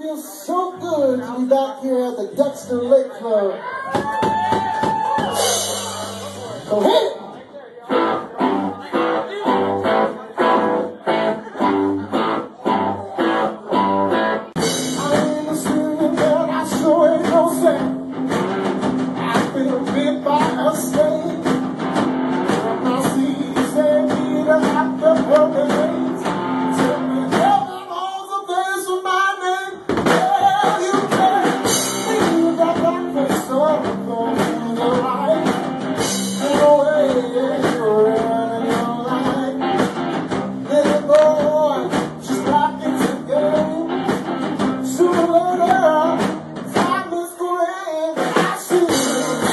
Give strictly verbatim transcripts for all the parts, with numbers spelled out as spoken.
feels so good to be back here at the Dexter Lake Club. So hit it! I ain't a singing girl, I sure ain't no saint. I've been bit by a snake. My seeds say me to have the broken veins. Tell me heaven holds a place for my name. Yeah, you can feel that black face on the right. No way, yeah, you're running your life. Little boy, just like it's a game. Sooner or later, time is going. I see you.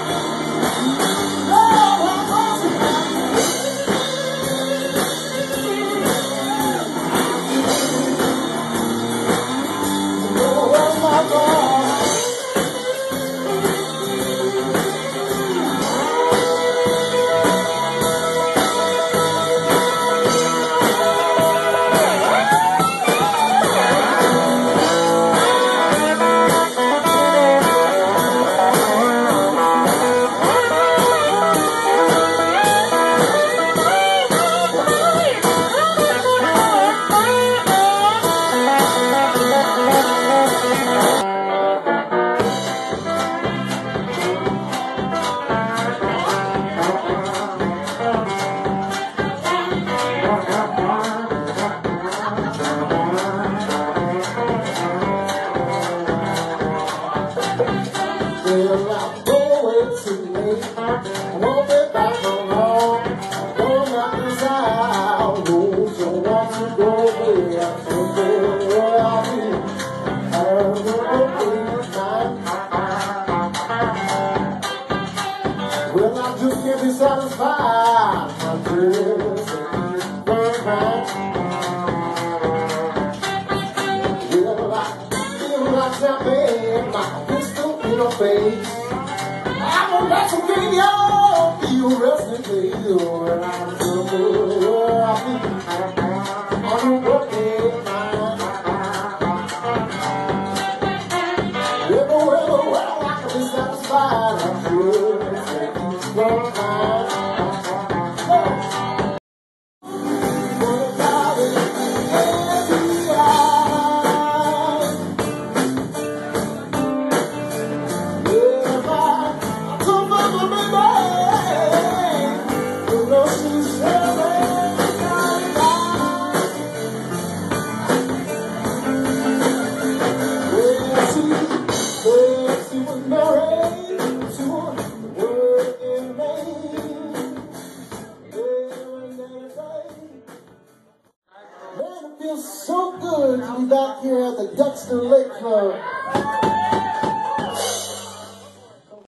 Well, I'm going too late. I won't be back no more. Don't knock us out. Don't you want to go away? I can't go where I'll be. I'm going tonight. Well, I just can't be satisfied. My dress is burnt back. Well, I feel like champagne. My pistol in her face. I'm gonna let you get your you resting place when I'm so good. I'll be on a working mind. Well, well, well, I can be satisfied. I'm sure it's a long time. Man, it feels so good to be back here at the Dexter Lake Club.